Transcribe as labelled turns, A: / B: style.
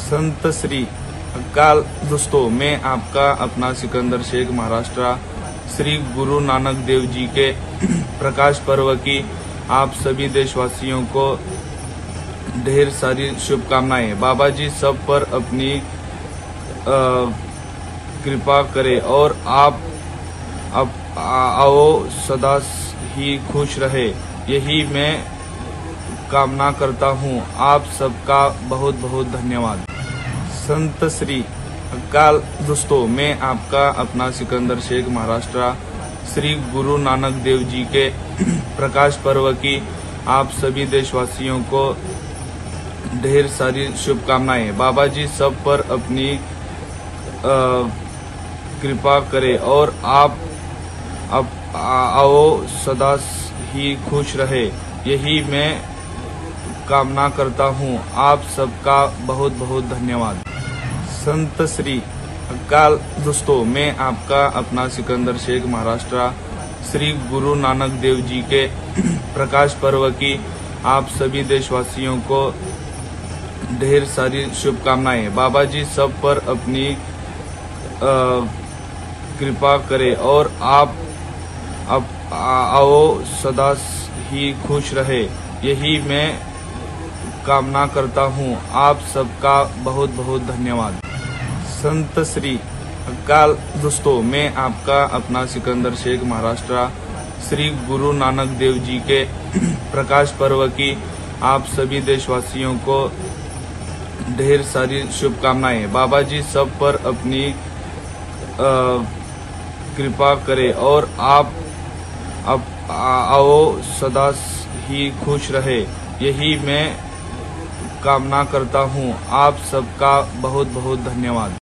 A: संत श्री अकाल। दोस्तों, मैं आपका अपना सिकंदर शेख महाराष्ट्र श्री गुरु नानक देव जी के प्रकाश पर्व की आप सभी देशवासियों को ढेर सारी शुभकामनाएं। बाबा जी सब पर अपनी कृपा करे और आप आओ सदा ही खुश रहे, यही मैं कामना करता हूँ। आप सबका बहुत बहुत धन्यवाद। संत श्री अकाल। दोस्तों, मैं आपका अपना सिकंदर शेख महाराष्ट्र श्री गुरु नानक देव जी के प्रकाश पर्व की आप सभी देशवासियों को ढेर सारी शुभकामनाएं। बाबा जी सब पर अपनी कृपा करे और आप आओ सदा ही खुश रहे, यही मैं कामना करता हूँ। आप सबका बहुत बहुत धन्यवाद। संत श्री अकाल। दोस्तों, मैं आपका अपना सिकंदर शेख महाराष्ट्र श्री गुरु नानक देव जी के प्रकाश पर्व की आप सभी देशवासियों को ढेर सारी शुभकामनाएं। बाबा जी सब पर अपनी कृपा करे और आप आओ सदा ही खुश रहे, यही मैं कामना करता हूँ। आप सबका बहुत बहुत धन्यवाद। संत श्री अकाल। दोस्तों, मैं आपका अपना सिकंदर शेख महाराष्ट्र श्री गुरु नानक देव जी के प्रकाश पर्व की आप सभी देशवासियों को ढेर सारी शुभकामनाएं। बाबा जी सब पर अपनी कृपा करे और आप आओ सदा ही खुश रहे, यही मैं कामना करता हूँ। आप सबका बहुत बहुत धन्यवाद।